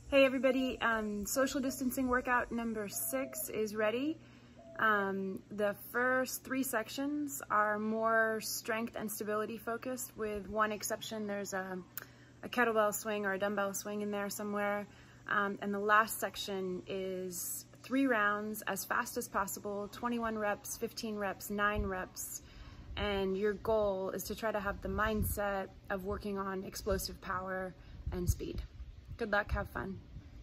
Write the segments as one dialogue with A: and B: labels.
A: Hey everybody, social distancing workout number 6 is ready. The first 3 sections are more strength and stability focused, with one exception. There's a kettlebell swing or a dumbbell swing in there somewhere. And the last section is 3 rounds as fast as possible, 21 reps, 15 reps, 9 reps. And your goal is to try to have the mindset of working on explosive power and speed. Good luck, have fun.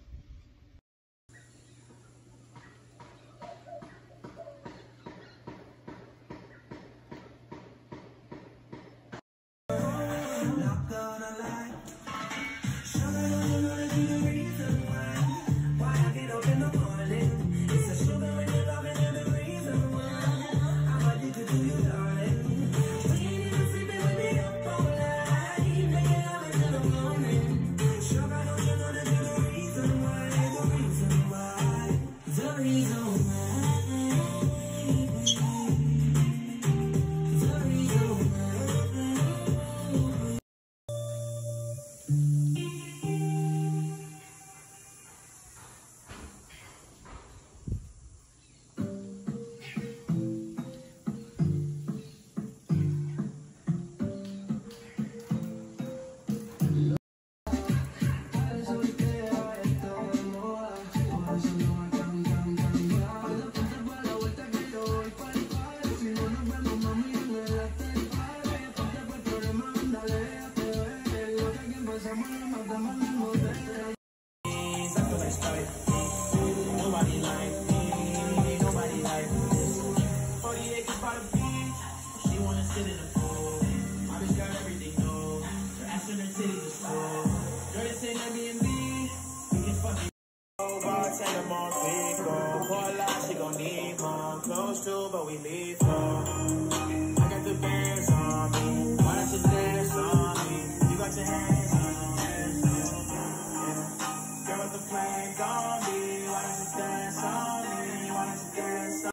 B: Close to, but we leave home. I got the bands on me. Why don't you dance on me? You got your hands on me. Yeah. Girl with the flames on me. Why don't you dance on me? Why don't you dance on me?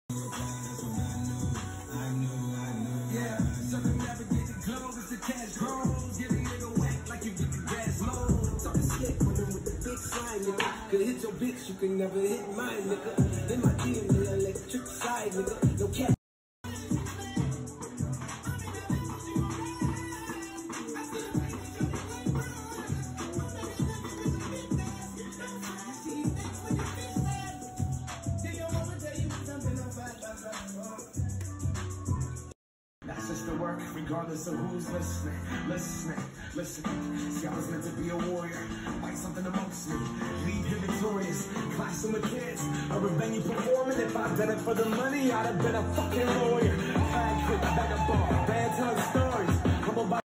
B: I knew. Yeah. Circumnavigate the globe as the cash grows. Get a nigga whack like you get the gas low. Talking slick when I'm with the big slime, nigga. Could hit your bitch, you can never hit mine, nigga. In my DNA, electric side, nigga. No cap. That's just the work, regardless of who's listening. Listen. See, I was meant to be a warrior. Fight something amongst me. Leave you victorious. Clash with kids. A revenge performing. If I'd done it for the money, I'd have been a fucking lawyer. Bad quick, bag of bar. Bad telling stories. Humble by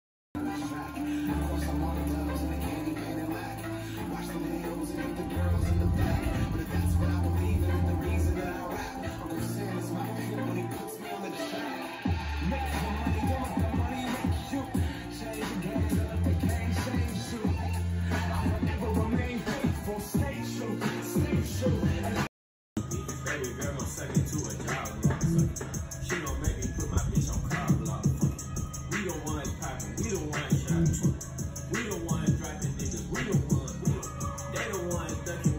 B: watch the videos and the girls in the back. But if that's what I believe in, the reason that I rap, Uncle Sam is my nigga when he puts me on the track. Make some money, don't let the money make you change the game, don't let the game change you. I will never remain faithful, stay true. Baby girl gon' send me to a job block. She gon' make me put my bitch on car block. We don't want poppin', we don't want shots. We don't want dropping niggas, we don't want. They don't want ducking.